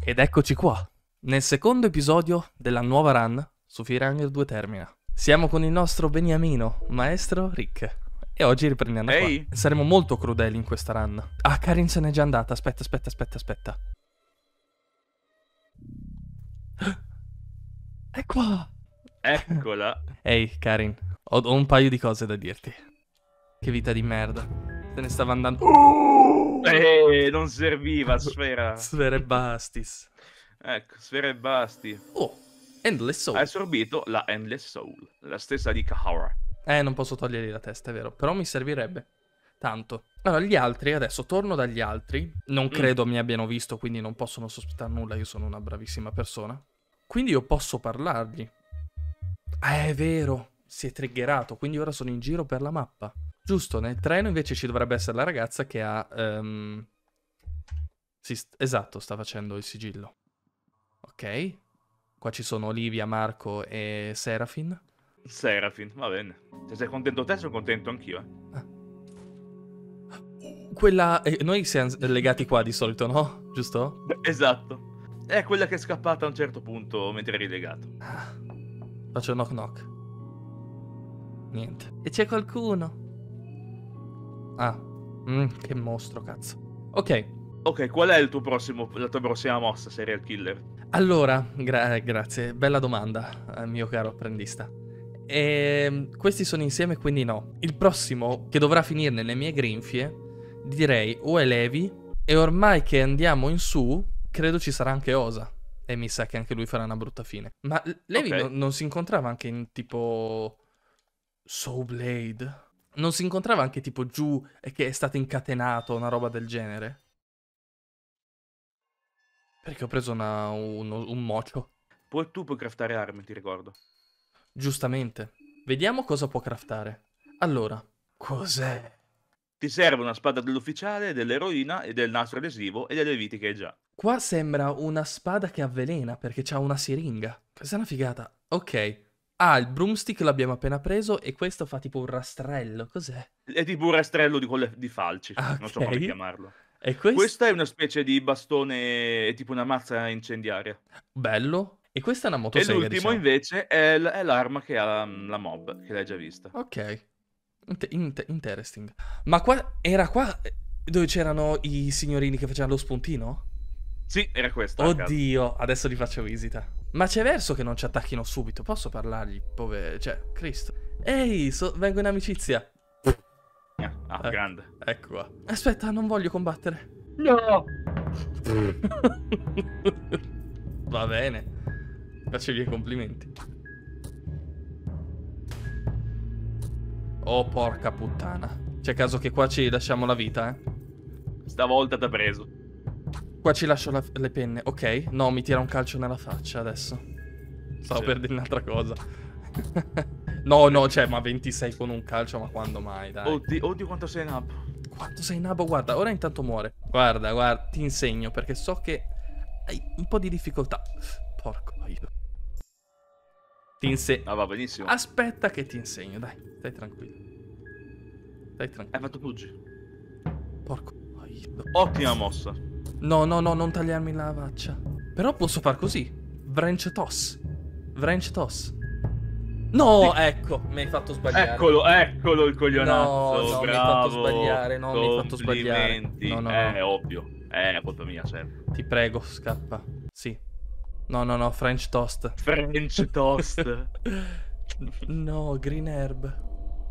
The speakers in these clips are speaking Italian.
Ed eccoci qua, nel secondo episodio della nuova run su Fear 2 Termina. Siamo con il nostro beniamino, maestro Rick. E oggi riprendiamo qua. Ehi, Saremo molto crudeli in questa run. Ah, Karin se n'è già andata. Aspetta. È qua. eccola. Ehi, Karin, ho un paio di cose da dirti. Che vita di merda. Se ne stava andando. Non serviva, Sfera. Sfere Bastis. Ecco, Sfera e basti. Oh, Endless Soul. Ha assorbito la Endless Soul, la stessa di Kahara. Non posso togliergli la testa, è vero. Però mi servirebbe. Tanto. Allora, gli altri, adesso torno dagli altri. Non credo mi abbiano visto, quindi non possono sospettare nulla. Io sono una bravissima persona. Quindi io posso parlargli. È vero. Si è triggerato, quindi ora sono in giro per la mappa. Giusto, nel treno invece ci dovrebbe essere la ragazza che ha... esatto, sta facendo il sigillo. Ok. Qua ci sono Olivia, Marco e Serafin. Serafin, va bene. Se sei contento te, sono contento anch'io. Quella... noi siamo legati qua di solito, no? Giusto? Esatto. È quella che è scappata a un certo punto mentre eri legato. Faccio knock knock. Niente. E c'è qualcuno? Ah. Che mostro, cazzo. Ok. Ok, qual è la tua prossima mossa, serial killer? Allora, grazie. Bella domanda, mio caro apprendista. Questi sono insieme, quindi no. Il prossimo, che dovrà finire nelle mie grinfie, direi o è Levi, e ormai che andiamo in su, credo ci sarà anche Osa. E mi sa che anche lui farà una brutta fine. Ma Levi Ok. non si incontrava anche in tipo... Soul Blade? Non si incontrava anche tipo giù e che è stato incatenato, una roba del genere? Perché ho preso un mocio. Tu puoi craftare armi, ti ricordo. Giustamente. Vediamo cosa può craftare. Allora, cos'è? Ti serve una spada dell'ufficiale, dell'eroina e del nastro adesivo e delle viti che hai già. Qua sembra una spada che avvelena perché c'ha una siringa. Questa è una figata. Ok. Ah, il broomstick l'abbiamo appena preso e questo fa tipo un rastrello. Cos'è? È tipo un rastrello di falci, Ah, non so come ok. chiamarlo. E questo? Questa è una specie di bastone, è tipo una mazza incendiaria. Bello. E questa è una E motosega, l'ultimo diciamo. invece è l'arma che ha la mob, che l'hai già vista. Ok. Interesting. Ma era qua dove c'erano i signorini che facevano lo spuntino? Sì, era questa a caso. Oddio, adesso li faccio visita. Ma c'è verso che non ci attacchino subito? Posso parlargli? Cioè, Cristo. Ehi, vengo in amicizia. Grande. Ecco qua. Aspetta, non voglio combattere. No! Va bene. Faccio i miei complimenti. Oh, porca puttana. C'è caso che qua ci lasciamo la vita, eh? Stavolta t'ha preso. Qua ci lascio le penne. Ok. No, mi tira un calcio nella faccia adesso. Stavo Sì. per dire un'altra cosa. No, cioè, ma 26 con un calcio, ma quando mai, dai. Oddio quanto sei nabbo. Quanto sei nabo, guarda, ora intanto muore. Guarda, ti insegno, perché so che hai un po' di difficoltà. Porco io. Ti insegno. Ah, va benissimo. Aspetta che ti insegno, dai. Stai tranquillo. Stai tranquillo. Hai fatto puggi. Porco io. Ottima mossa. No, non tagliarmi la faccia. Però posso far così. Wrench toss. Wrench toss. No, ecco, mi hai fatto sbagliare. Eccolo il coglionazzo. No, Bravo. mi hai fatto sbagliare. No, mi hai fatto sbagliare. Complimenti. No. È ovvio. È colpa mia, certo. Ti prego, scappa. Sì. No, French toast. French toast. No, green herb.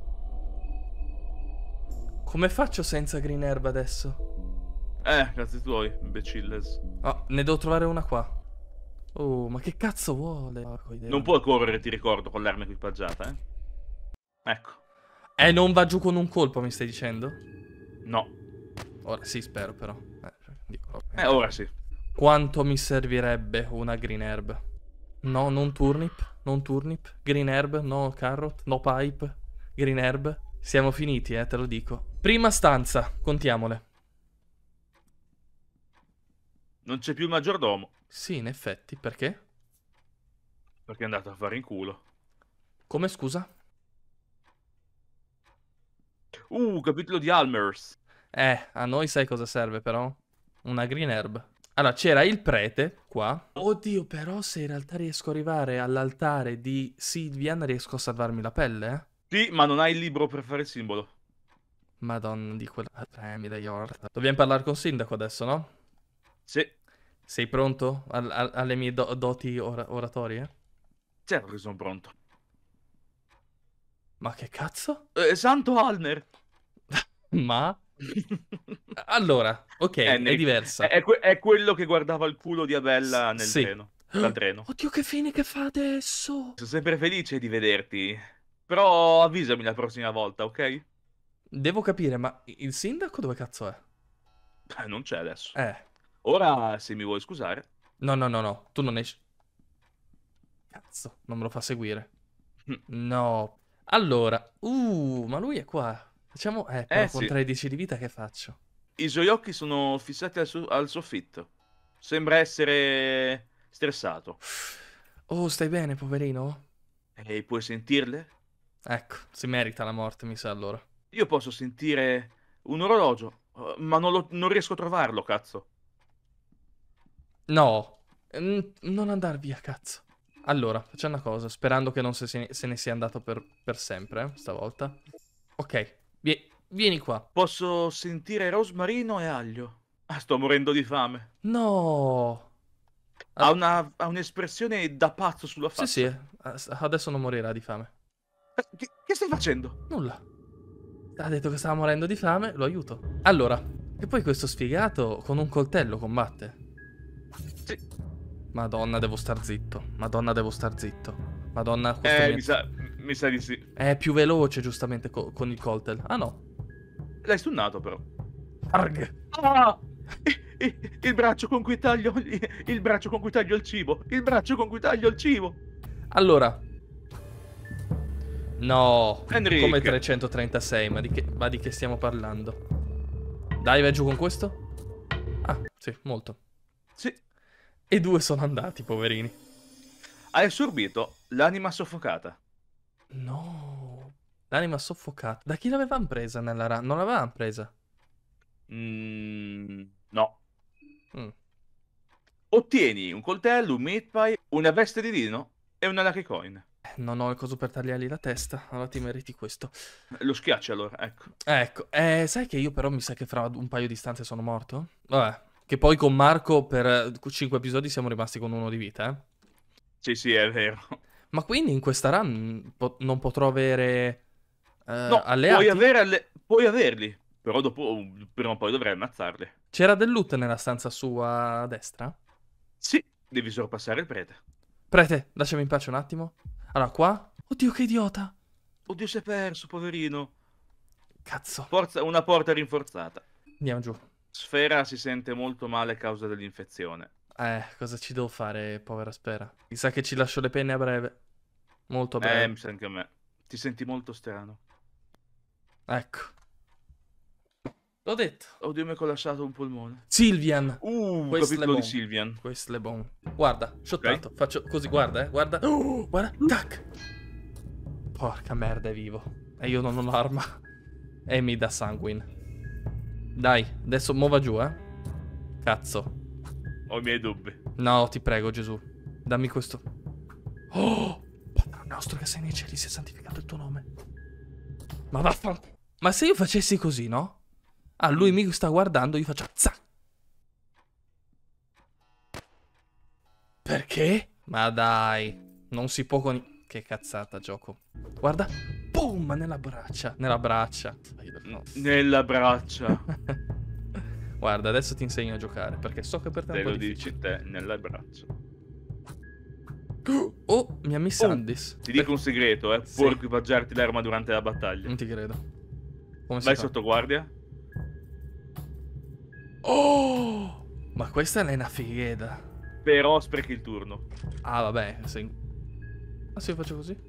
Come faccio senza green herb adesso? Cazzi tuoi, imbecilles. Oh, ne devo trovare una qua. Oh, ma che cazzo vuole? Non puoi correre, ti ricordo, con l'arma equipaggiata, Ecco. Non va giù con un colpo, mi stai dicendo? No. Ora sì, spero però. Dico, Ora sì. Quanto mi servirebbe una green herb? No, non turnip. Green herb, no carrot, no pipe. Green herb. Siamo finiti, te lo dico. Prima stanza, contiamole. Non c'è più il maggiordomo. Sì, in effetti, perché? Perché è andato a fare in culo. Come scusa? Capitolo di Almers. A noi sai cosa serve però? Una green herb. Allora, c'era il prete qua. Oddio, però se in realtà riesco ad arrivare all'altare di Sylvian, riesco a salvarmi la pelle, eh? Sì, ma non hai il libro per fare il simbolo. Madonna di quella... Premi da Yorta. Dobbiamo parlare con Sindaco adesso, no? Sì, Sei pronto alle mie doti oratorie? certo che sono pronto. Ma che cazzo? Santo Alner! Ma... Allora, ok, è Henry, diversa. è quello che guardava il culo di Abella nel Sì. treno, dal treno. Oddio, che fine che fa adesso? Sono sempre felice di vederti. Però avvisami la prossima volta, ok? Devo capire, ma il sindaco dove cazzo è? Non c'è adesso. Eh. Ora, se mi vuoi scusare. No, no, no, no. Tu non esci. Cazzo, non me lo fa seguire. No. Allora. Ma lui è qua. Facciamo... però con Sì, 13 di vita che faccio? i suoi occhi sono fissati al soffitto. Sembra essere stressato. Oh, stai bene, poverino? E puoi sentirle? Ecco, si merita la morte, mi sa allora. Io posso sentire un orologio, ma non riesco a trovarlo, cazzo. No. Non andar via, cazzo. Allora, facciamo una cosa, sperando che non se ne sia andato per sempre, stavolta. Ok, vieni qua. Posso sentire rosmarino e aglio. Ah, sto morendo di fame. No. Ha Ah, ha un'espressione da pazzo sulla sì, sì, faccia. adesso non morirà di fame. Che stai facendo? Nulla. Ha detto che stava morendo di fame, lo aiuto. Allora, e poi questo sfigato con un coltello combatte. Sì. Madonna, devo star zitto. Madonna, devo star zitto. Madonna, questo Mi sa di sì. è più veloce, giustamente, con il coltel. Ah, no. L'hai stunnato, però. Arg. Ah! Il braccio con cui taglio il braccio con cui taglio il cibo. Il braccio con cui taglio il cibo. Allora. No. Come Enric. 336, ma di che stiamo parlando? Dai, vai giù con questo? Ah, sì, molto. Sì. E due sono andati, poverini. Hai assorbito l'anima soffocata. No. L'anima soffocata. Da chi l'avevamo presa nella Non l'avevamo presa. No. Mm. Ottieni un coltello, un meat pie, una veste di lino e una lucky coin. Non ho il coso per tagliargli la testa. Allora ti meriti questo. Lo schiacci allora, ecco. Ecco, sai che io però mi sa che fra un paio di stanze sono morto? Vabbè, che poi con Marco per 5 episodi siamo rimasti con 1 di vita, eh? Sì, sì, è vero. Ma quindi in questa run non potrò avere No, alleati? puoi averli, però dopo, prima o poi dovrai ammazzarli. C'era del loot nella stanza sua a destra? Sì, devi sorpassare il prete. Prete, lasciami in pace un attimo. Allora, qua? Oddio, che idiota! Oddio, si è perso, poverino. Cazzo. Una porta rinforzata. Andiamo giù. Sfera si sente molto male a causa dell'infezione. Cosa ci devo fare, povera Sfera? Mi sa che ci lascio le penne a breve. Molto a breve. Mi sa anche a me. Ti senti molto strano. Ecco. L'ho detto. Oddio, mi è collassato un polmone. Sylvian. Questo Capitolo è di bon. Sylvian. Questo è bon. Guarda, shottato. Faccio così, guarda, guarda. Guarda, tac. Porca merda, è vivo. E io non ho l'arma. E mi dà sanguine. Dai, adesso muova giù, eh. Cazzo. Ho i miei dubbi. No, ti prego, Gesù. Dammi questo. Oh, Padre nostro che sei nei cieli, sia santificato il tuo nome. Ma vaffanculo. Ma se io facessi così, no? Ah, lui mi sta guardando, io faccio... Zac. Perché? Ma dai, non si può con... Che cazzata, gioco. Guarda. Boom, nella braccia. Nella braccia. No. Nella braccia. Guarda, adesso ti insegno a giocare, perché so che per te è Te un po' lo difficile. dici te, nella braccia. Oh, mi ha messo Andis. Ti dico un segreto, Sì. puoi equipaggiarti l'arma durante la battaglia. Non ti credo. Come si Vai fa? sotto guardia. Oh! Ma questa è una fighetta. Però sprechi il turno. Ah, vabbè. Ah, se io faccio così?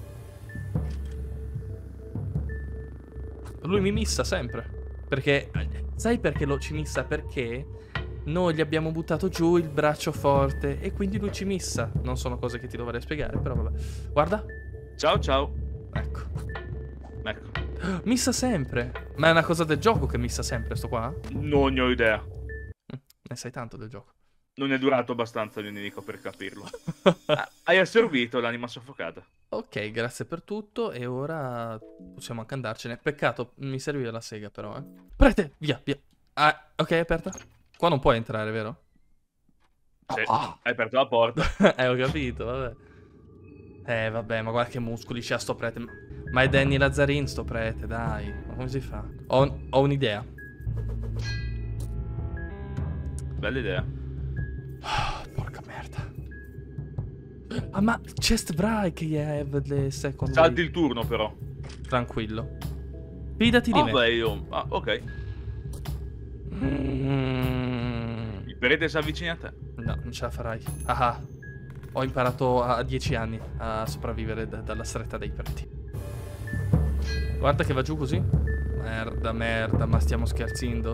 Lui mi missa sempre. Perché... Sai perché lo ci missa? Perché noi gli abbiamo buttato giù il braccio forte e quindi lui ci missa. Non sono cose che ti dovrei spiegare, però vabbè. Guarda. Ciao ciao. Ecco. Ecco. Missa sempre. Ma è una cosa del gioco che missa sempre sto qua? Non ne ho idea. Ne sai tanto del gioco. Non è durato abbastanza il mio nemico per capirlo. Hai assorbito l'anima soffocata. Ok, grazie per tutto. E ora possiamo anche andarcene. Peccato, mi serviva la sega però, eh. Prete, via, via. Ah, ok, è aperta. Qua non puoi entrare, vero? Sì, hai aperto la porta. Ho capito, vabbè. Vabbè, ma guarda che muscoli c'ha sto prete. Ma è Danny Lazzarin sto prete, dai. Ma come si fa? Ho un'idea. Bella idea. Porca merda. Ah, ma chest Bry che have the second Salti way. il turno però. Tranquillo. Fidati di me. Beh, io... Ah, ok. Il prete si avvicina a te. No, non ce la farai. Ah, ho imparato a 10 anni a sopravvivere dalla stretta dei preti. Guarda che va giù così. Merda, merda, ma stiamo scherzando.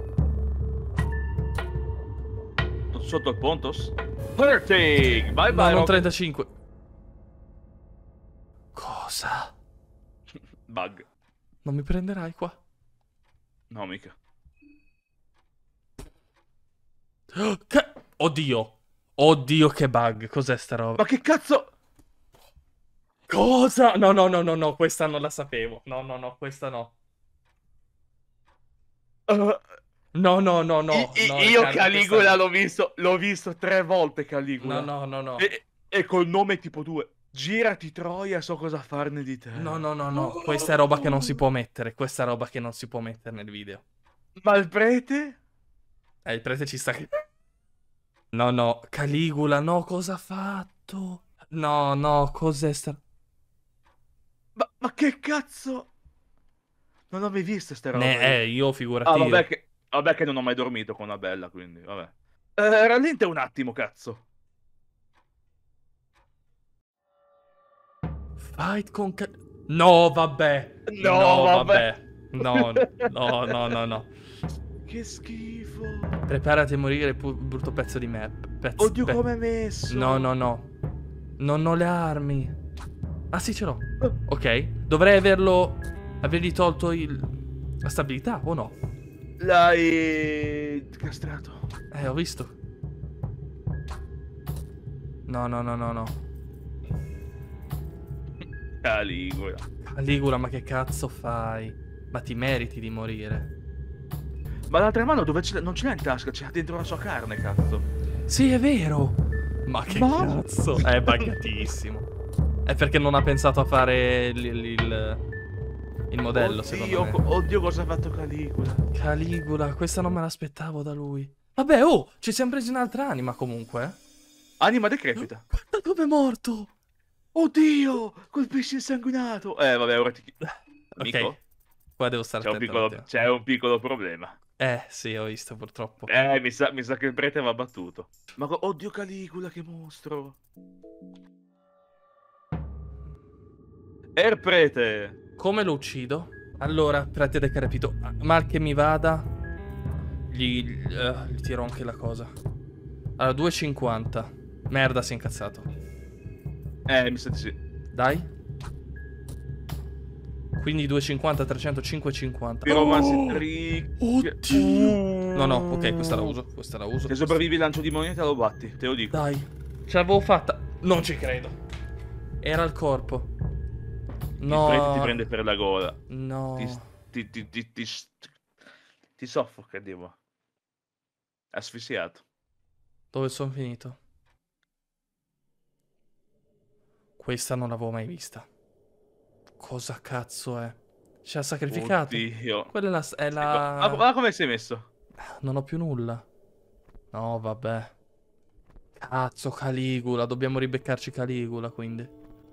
Sotto il Pontos. Hurting! Bye No, bye. non Rock. 35. Cosa? Bug. Non mi prenderai qua? No, mica. Oddio. Oddio che bug. Cos'è sta roba? Ma che cazzo? Cosa? No, no, no, no, no, questa non la sapevo. No, no, no, questa no. No, no, no, no. no, Io Riccardo, Caligula questa... l'ho visto 3 volte Caligula. No, no, no, no. E col nome tipo 2. Girati Troia, so cosa farne di te. No, no, no, no. Questa è roba che non si può mettere. Questa è roba che non si può mettere nel video. Ma il prete? Il prete ci sta che... No, no. Caligula, no, cosa ha fatto? No, no, cos'è sta... Ma che cazzo? Non ho mai visto ste robe. io figurati. Vabbè che non ho mai dormito con una bella, quindi, vabbè. Rallenta un attimo, cazzo. Fight con... No, vabbè. No, vabbè. No, no, no, no, no. Che schifo. Preparati a morire, brutto pezzo di me. Oddio, come è messo. No, no, no. Non ho le armi. Ah, sì, ce l'ho. Ok. Dovrei avergli tolto la stabilità, o no? L'hai castrato. Ho visto. No, no, no, no, no. Caligula. Caligula, ma che cazzo fai? Ma ti meriti di morire. Ma l'altra mano dove non ce l'ha in tasca, c'è dentro la sua carne, cazzo. Sì, è vero. Ma che cazzo? È buggatissimo. È perché non ha pensato a fare il modello, secondo me. Oddio, cosa ha fatto Caligula? Caligula, questa non me l'aspettavo da lui. Vabbè, oh, ci siamo presi un'altra anima comunque. Anima decrepita. Guarda dove è morto. Oddio, quel pesce insanguinato. Vabbè, ora ti... Amico? Ok, qua devo stare attento. C'è un piccolo problema. Sì, ho visto purtroppo. Mi sa che il prete va battuto. Ma oddio Caligula, che mostro. Prete. Come lo uccido? Allora, prete decrepito. Mal che mi vada, gli tiro anche la cosa. Allora, 2,50. Merda, si è incazzato. Mi sa di sì. Dai. Quindi 2,50, 300, 5,50. Piromancy Oddio. No, no, ok, questa la uso. Questa la uso. Se sopravvivi il lancio di moneta lo batti, te lo dico. Dai. Ce l'avevo fatta. Non ci credo. Era il corpo. No. Il prete ti prende per la gola. No. Ti soffoca, Dio. Asfissiato. Dove sono finito? Questa non l'avevo mai vista. Cosa cazzo è? Ci ha sacrificato. Oddio. Quella è la... Ma come sei messo? Non ho più nulla. No, vabbè. Cazzo, Caligula. Dobbiamo ribeccarci Caligula, quindi.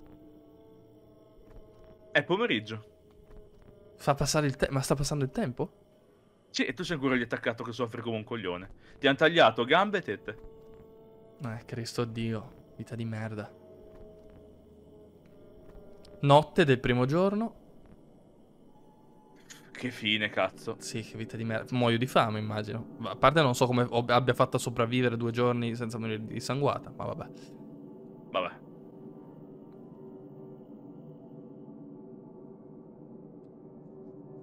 È pomeriggio. Fa passare il tempo. Ma sta passando il tempo? Sì, e tu sei ancora lì attaccato che soffri come un coglione. Ti hanno tagliato gambe e tette. Cristo Dio. Vita di merda. Notte del primo giorno. Che fine, cazzo. Sì, che vita di merda. Muoio di fame, immagino. A parte non so come abbia fatto a sopravvivere 2 giorni senza morire di sanguata, ma vabbè. Vabbè.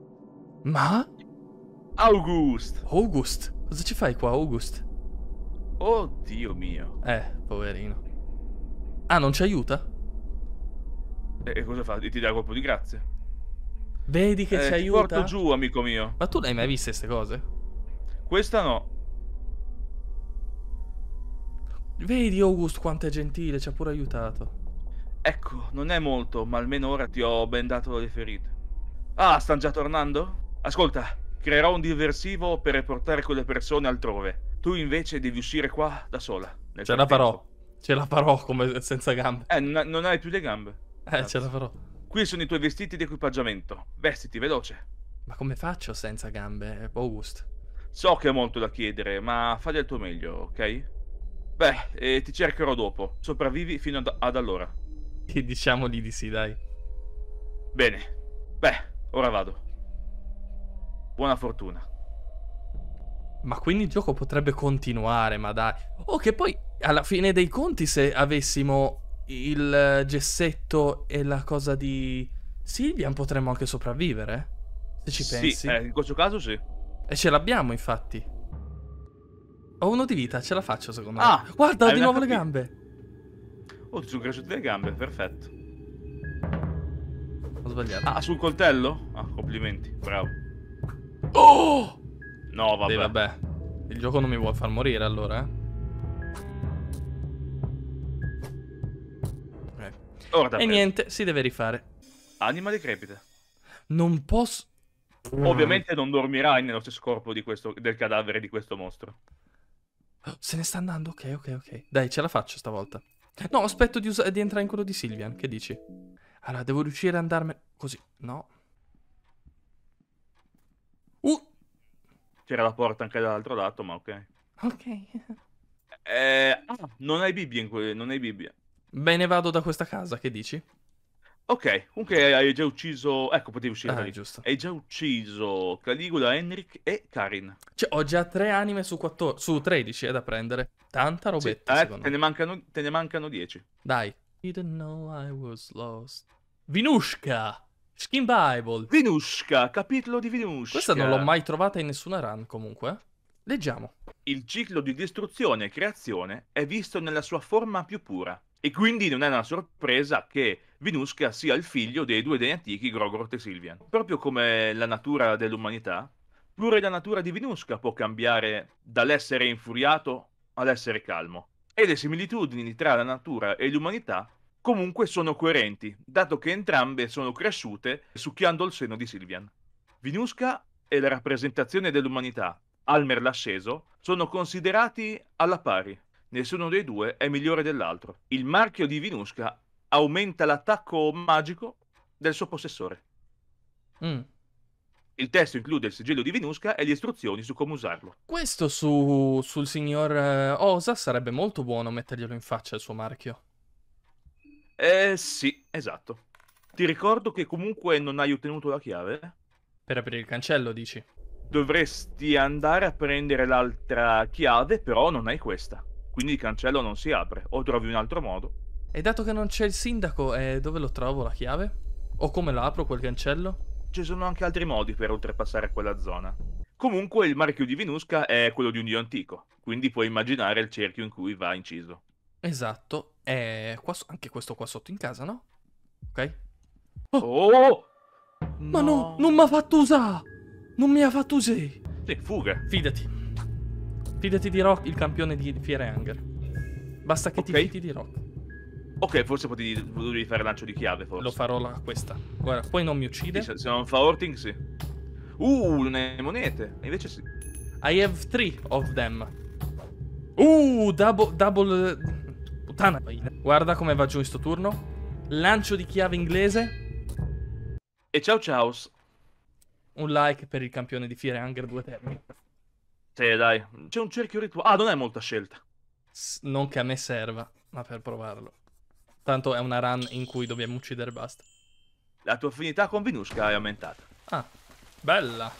Ma? August. August? Cosa ci fai qua, August? Oddio mio. Poverino. Ah, non ci aiuta? E cosa fa? Ti dà colpo di grazia? Vedi che ci Ti porto aiuta? giù, amico mio. Ma tu l'hai mai viste queste cose? Questa no. Vedi, August, quanto è gentile, ci ha pure aiutato. Ecco, non è molto, ma almeno ora ti ho bendato le ferite. Ah, stanno già tornando? Ascolta, creerò un diversivo per riportare quelle persone altrove. Tu invece devi uscire qua da sola. Nel Ce la frattempo. farò. Ce la farò come senza gambe. Non hai più le gambe. Ce la farò. Qui sono i tuoi vestiti di equipaggiamento. Vestiti, veloce. Ma come faccio senza gambe, August? So che è molto da chiedere, ma fai del tuo meglio, ok? Beh, ti cercherò dopo. Sopravvivi fino ad allora. Diciamogli di sì, dai. Bene. Beh, ora vado. Buona fortuna. Ma quindi il gioco potrebbe continuare, ma dai. Oh, che poi, alla fine dei conti, se avessimo il gessetto e la cosa di Sylvian, potremmo anche sopravvivere. Se ci pensi. Sì, in questo caso sì. E ce l'abbiamo, infatti. Ho uno di vita, ce la faccio, secondo Ah, me. Guarda, ho hai di un nuovo le HP. gambe. Oh, ti sono cresciute le gambe, perfetto. Ho sbagliato. Ah, sul coltello? Ah, complimenti, bravo. Oh! No, vabbè. Vabbè. Il gioco non mi vuole far morire, allora, Ora E davvero. niente, si deve rifare. Anima decrepita. Non posso... Ovviamente non dormirai nello stesso corpo del cadavere di questo mostro. Se ne sta andando, ok. Dai, ce la faccio stavolta. No, aspetto di entrare in quello di Sylvian, che dici? Allora, devo riuscire ad andarmene... Così, no. C'era la porta anche dall'altro lato, ma ok. Ok. Non hai Bibbia non hai Bibbia. Bene, vado da questa casa, che dici? Ok, comunque hai già ucciso... Ecco, potevi uscire da lì. Giusto. Hai già ucciso Caligula, Henrik e Karin. Cioè, ho già 3 anime su 13, è da prendere. Tanta robetta, Sì, secondo me. te ne mancano 10. Dai. Didn't know I was lost. Vinushka! Skin Bible. Vinushka, capitolo di Vinushka. Questa non l'ho mai trovata in nessuna run, comunque. Leggiamo. Il ciclo di distruzione e creazione è visto nella sua forma più pura, e quindi non è una sorpresa che Vinushka sia il figlio dei due dei antichi Grogoroth e Sylvian. Proprio come la natura dell'umanità, pure la natura di Vinushka può cambiare dall'essere infuriato all'essere calmo. E le similitudini tra la natura e l'umanità comunque sono coerenti, dato che entrambe sono cresciute succhiando il seno di Sylvian. Vinushka è la rappresentazione dell'umanità. Almer l'asceso, sono considerati alla pari. Nessuno dei due è migliore dell'altro. Il marchio di Vinushka aumenta l'attacco magico del suo possessore. Il testo include il sigillo di Vinushka e le istruzioni su come usarlo. Questo sul signor Osa sarebbe molto buono metterglielo in faccia il suo marchio. Sì, esatto. Ti ricordo che comunque non hai ottenuto la chiave? Per aprire il cancello, dici? Dovresti andare a prendere l'altra chiave, però non hai questa. Quindi il cancello non si apre, o trovi un altro modo. E dato che non c'è il sindaco, dove lo trovo la chiave? O come la apro quel cancello? Ci sono anche altri modi per oltrepassare quella zona. Comunque il marchio di Vinushka è quello di un dio antico, quindi puoi immaginare il cerchio in cui va inciso. Esatto, anche questo qua sotto in casa, no? Ok? Oh! Ma no, non mi ha fatto usare! Non mi ha fatto usare! Sì, fuga. Fidati. Fidati di Rock, il campione di Fiere Hunger. Basta che ti fidi di Rock. Ok, forse potevi fare lancio di chiave, forse. Lo farò questa. Guarda, poi non mi uccide. Sì, se non fa Horting, sì. Non hai monete. E invece sì. I have 3 of them. Double... Puttana. Guarda come va giù in sto turno. Lancio di chiave inglese. E ciao ciao. Un like per il campione di Fiere Hunger 2 termini. Sì, dai. C'è un cerchio rituale. Ah, non è molta scelta. Non che a me serva, ma per provarlo. Tanto è una run in cui dobbiamo uccidere e basta. La tua affinità con Vinushka è aumentata. Ah, bella.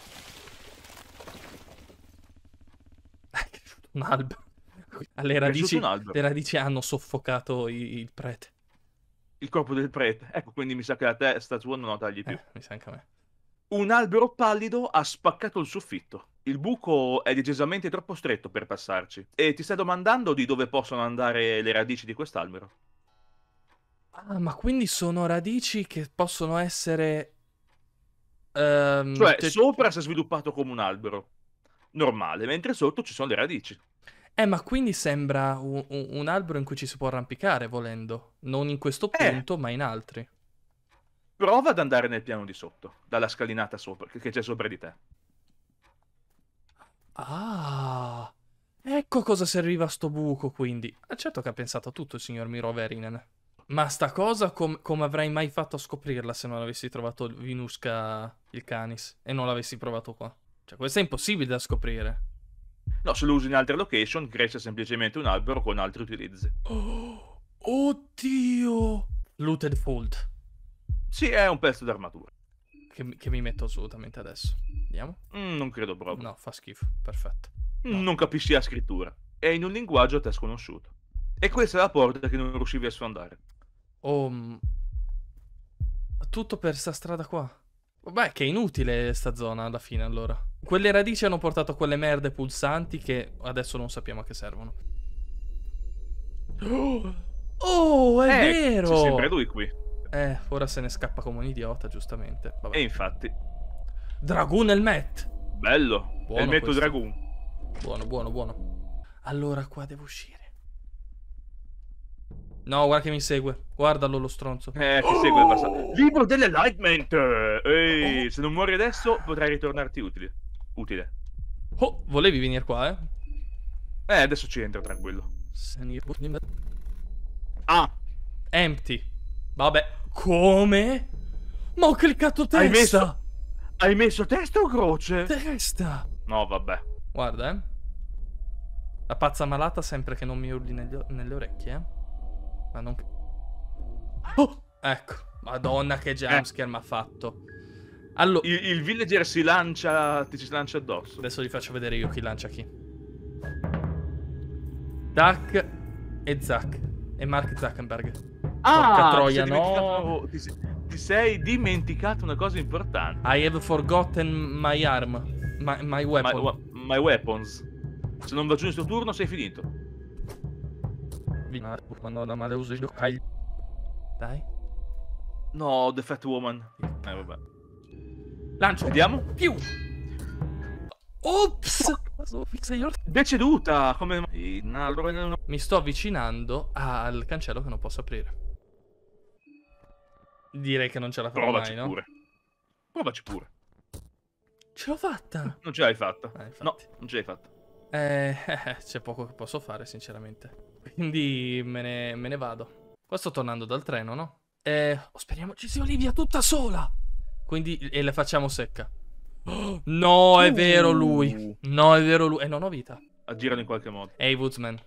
È cresciuto un albero. Le radici hanno soffocato il prete. Il corpo del prete. Ecco, quindi mi sa che la testa sua non la tagli più. Mi sa anche a me. Un albero pallido ha spaccato il soffitto. Il buco è decisamente troppo stretto per passarci. E ti stai domandando di dove possono andare le radici di quest'albero? Ah, ma quindi sono radici che possono essere... Cioè, cioè- sopra si è sviluppato come un albero normale, mentre sotto ci sono le radici. ma quindi sembra un albero in cui ci si può arrampicare, volendo. Non in questo Eh, punto, ma in altri. prova ad andare nel piano di sotto, dalla scalinata sopra, che c'è sopra di te. Ah, ecco cosa serviva sto buco, quindi. Certo che ha pensato a tutto il signor Miro Verinen. Ma sta cosa come avrei mai fatto a scoprirla se non avessi trovato Vinuska il Canis e non l'avessi provato qua? Cioè, questo è impossibile da scoprire. No, se lo usi in altre location, cresce semplicemente un albero con altri utilizzi. Oh, oddio! Looted Fold. Sì, è un pezzo d'armatura. Che mi metto assolutamente adesso. Vediamo. Non credo proprio. No, fa schifo. Perfetto. No. Non capisci la scrittura. È in un linguaggio a te sconosciuto. E questa è la porta che non riuscivi a sfondare. Oh, tutto per sta strada qua. Vabbè, che è inutile sta zona alla fine, allora. Quelle radici hanno portato quelle merde pulsanti che adesso non sappiamo a che servono. Oh, è vero! C'è sempre lui qui. Ora se ne scappa come un idiota, giustamente. Vabbè. E infatti. Dragoon Helmet! Bello. Buono È il metto questo. Dragoon. Buono, buono, buono. Allora qua devo uscire. No, guarda che mi segue. Guardalo lo stronzo. Ti segue il passaggio. Libro dell'enlightenment! Ehi, se non muori adesso potrai ritornarti utile. Oh, volevi venire qua, eh? Adesso ci entro, tranquillo. Ah, Empty. Vabbè. Come? Ma ho cliccato testa! hai messo testa o croce? Testa! No, vabbè. Guarda, La pazza malata sempre che non mi urli nelle orecchie, Ma non... Oh! Ecco. Madonna che jumpscare mi ha fatto. Allora... Il villager ti si lancia addosso. Adesso vi faccio vedere io chi lancia chi. Duck e Zack. E Mark Zuckerberg. Porca troia, no! Ti sei dimenticato una cosa importante. I have forgotten my arm. My weapon. My weapons. Se non va giù in sto turno sei finito. Dai. No, The Fat Woman. Vabbè. Lancio. Vediamo. Più. Ops. Deceduta. Come... Mi sto avvicinando al cancello che non posso aprire. Direi che non ce la farò mai, no? Pure. Provaci pure. Ce l'ho fatta. Non ce l'hai fatta. No, Infatti. non ce l'hai fatta. C'è poco che posso fare, sinceramente. Quindi me ne vado. Qua sto tornando dal treno, no? Speriamo ci sia Olivia tutta sola. Quindi, e la facciamo secca. Oh, no, è vero lui. No, è vero lui. E non ho vita. Aggirano in qualche modo. Ehi, Woodsman.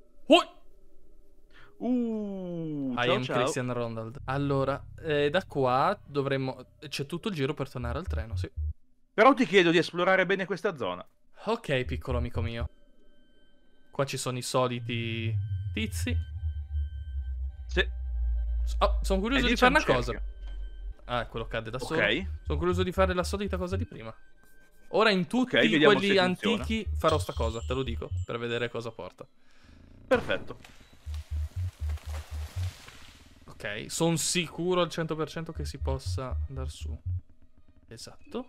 I am ciao. Christian Ronald. Allora, da qua dovremmo... C'è tutto il giro per tornare al treno, sì. Però ti chiedo di esplorare bene questa zona. Ok, piccolo amico mio. Qua ci sono i soliti tizi. Sì. Oh, sono curioso di fare una cosa. Ah, quello cade da solo. Ok. Sono curioso di fare la solita cosa di prima. Ora in tutti vediamo quelli se antichi farò sta cosa, te lo dico, per vedere cosa porta. Perfetto. Ok, sono sicuro al 100% che si possa andare su. Esatto.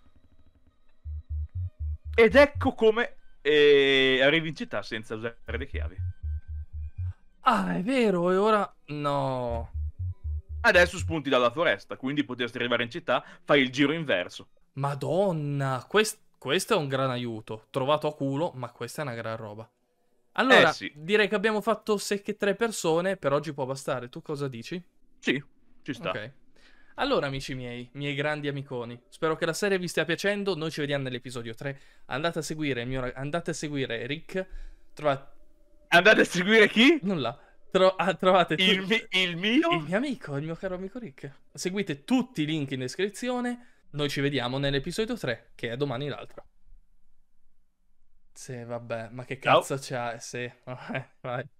Ed ecco come arrivi in città senza usare le chiavi. Ah, è vero, e ora... No. Adesso spunti dalla foresta, quindi potresti arrivare in città, fai il giro inverso. Madonna, questo è un gran aiuto. Trovato a culo, ma questa è una gran roba. Allora, sì. direi che abbiamo fatto secche 3 persone, per oggi può bastare. Tu cosa dici? Sì, ci sta. Ok. Allora, amici miei grandi amiconi, spero che la serie vi stia piacendo. Noi ci vediamo nell'episodio 3. Andate a seguire Rick. Andate a seguire chi? Nulla. Trovate il mio? Il mio amico, il mio caro amico Rick. Seguite tutti i link in descrizione. Noi ci vediamo nell'episodio 3, che è domani l'altro. Sì, vabbè, ma che cazzo c'ha? Sì, vai.